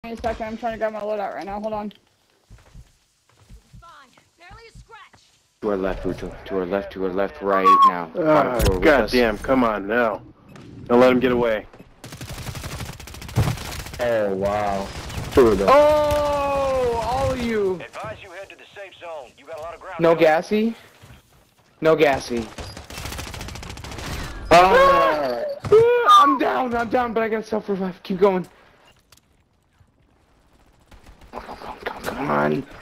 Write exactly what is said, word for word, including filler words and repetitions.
Wait a second, I'm trying to grab my loadout right now. Hold on. To our left, Ruto. To our left, to our left, right now. Oh, goddamn, come on now. Don't let him get away. Oh, wow. Ruto. Oh, all of you. Advise you head to the safe zone. You got a lot of ground. No gassy. No gassy. Ah! Ah, I'm down, I'm down, but I got self-revive. Keep going. Come on, come on, come on.